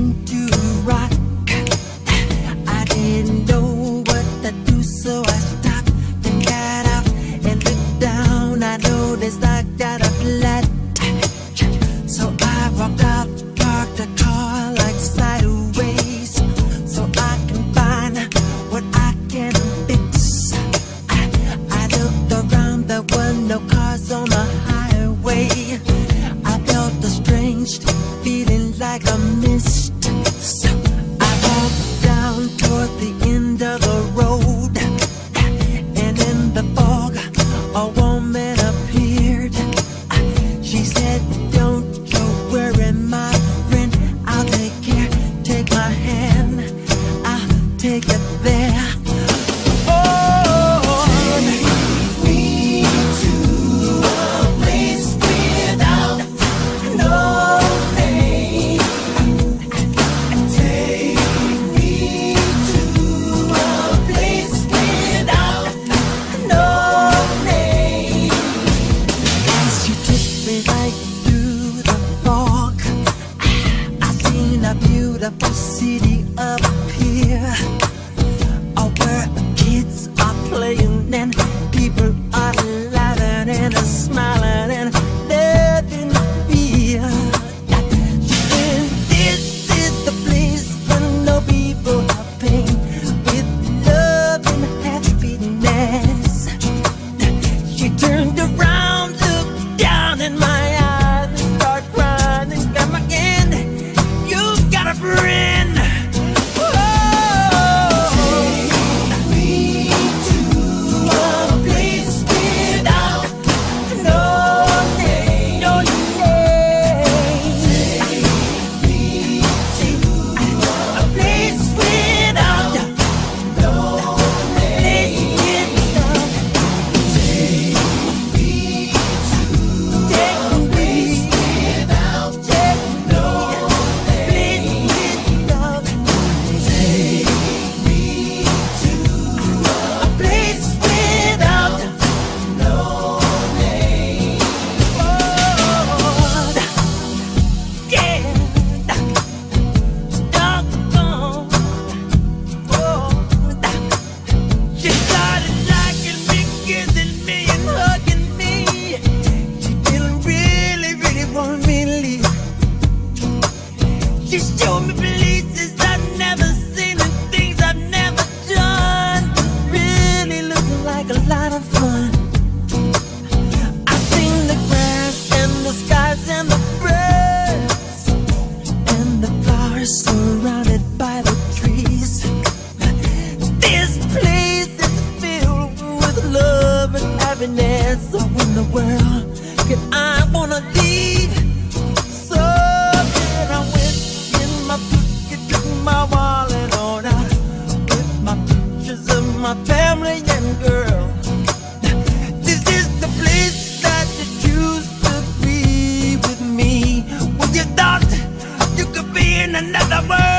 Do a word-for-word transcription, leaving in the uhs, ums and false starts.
begin to rock. I didn't know what to do, so I stopped and got out and looked down. I noticed I got a flat, so I walked out, parked the car like sideways, so I can find what I can fix. I, I looked around, there were no cars on the highway. I felt a strange feeling like a mist, so I walked down toward the end of the road, and in the fog a woman appeared. She said, "Don't you worry, my friend, I'll take care. Take my hand, I'll take it there." Beautiful city up here, oh, where kids are playing and people are laughing and smiling and living fear. And this is the place where no people are pain, with love and happiness. She turned around, looked down in my eyes, and started crying and got my hand. Got a friend. Whoa. Take me to a place without no name. No name. Take me to a place without no name. Take me to a place without no name. She showed me places I've never seen and things I've never done. Really looking like a lot of fun. I've seen the grass and the skies and the birds and the flowers surrounded by the trees. This place is filled with love and happiness. So in the world can I wanna leave? So then I went my pocket, took my wallet on out with my pictures of my family and girl. This is the place that you choose to be with me when you thought you could be in another world.